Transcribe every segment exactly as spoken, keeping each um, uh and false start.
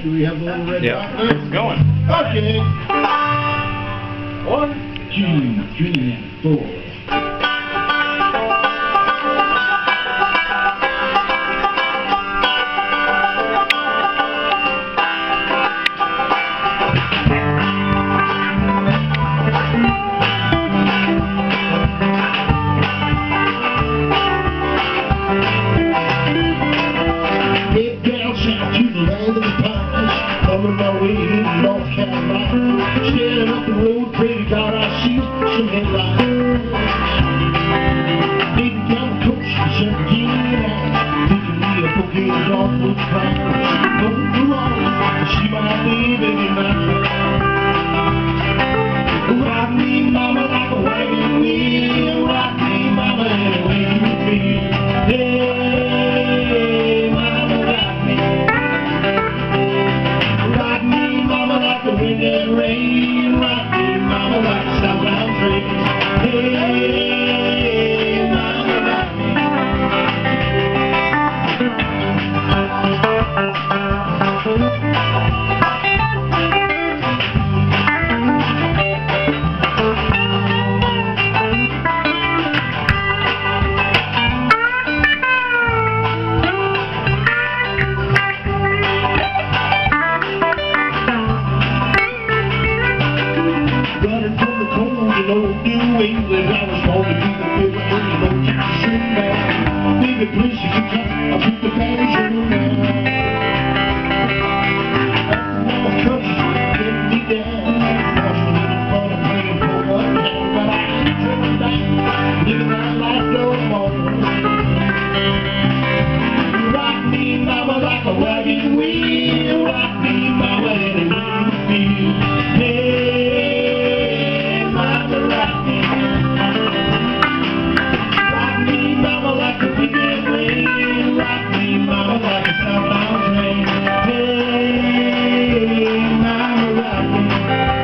Do we have the little red Yeah. dot there? It's going. Okay. One, Two, three, and four. Head down south to the land of the pines, coming my way to North Carolina. Staring up the road, pray to God I see some headlines. Heading down the coast for seventeen hours, picking me a bouquet of dogwood flowers. Going to Raleigh, she my baby in my town. Rock me, mama, like a wagon wheel. Rock me, mama, and away with me. Hey, mama, rock me. Rock me, mama, like the wind and rain. Rock me, mama, like a southbound train. Hey, mama, rock me. Running from the cold in old New England, I was born to be the big one in old town man. Baby, please, if you come, I'll put the banners in the man. Mama comes, getting me down. Lost a little fun, I'm playing for one hand, but I ain't turning back. Living my life no more. Rock me, mama, like a wagon wheel. Rock me, mama, and away with me. Hey, mama, rock me. Rock me, mama, like the wind and rain. Rock me, mama, like a southbound train. Hey, mama, rock me.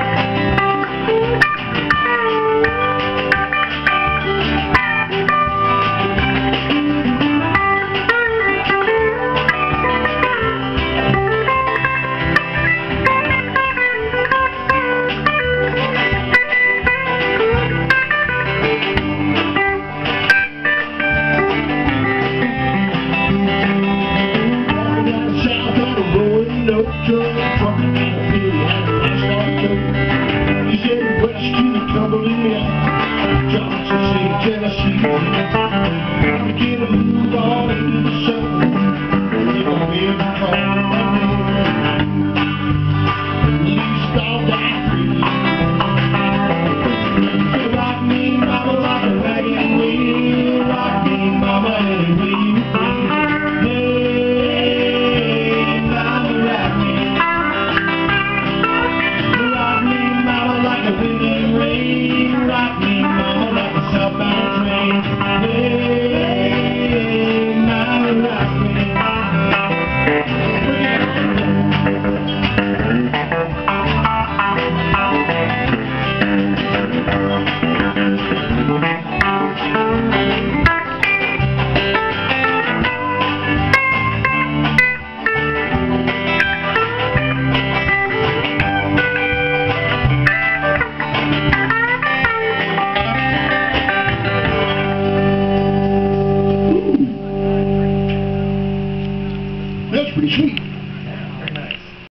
No truck, trucking in a field, had an asphalt toe. He said, West Street, tumbling me out. Johnson City, Tennessee.